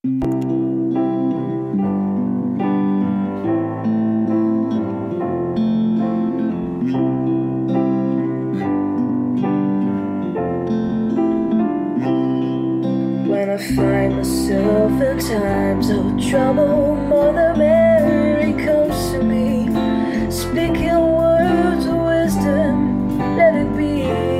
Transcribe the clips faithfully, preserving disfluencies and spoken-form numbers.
When I find myself in times of trouble, Mother Mary comes to me, speaking words of wisdom, let it be.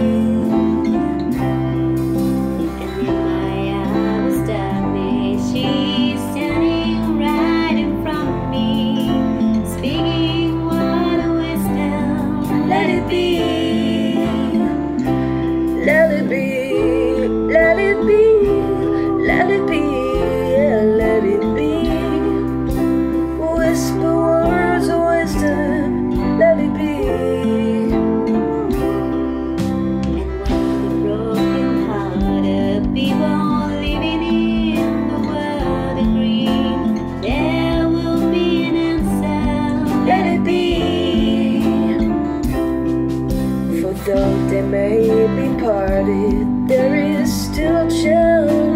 And in my hour of darkness, she's standing right in front of me, speaking words of wisdom, Let it be, let it be, let it be. Let it be, yeah, let it be. Whisper words of wisdom, let it be. And when the broken-hearted people living in the world agree, there will be an answer, Let it be. For though they may be parted, there is still a chance.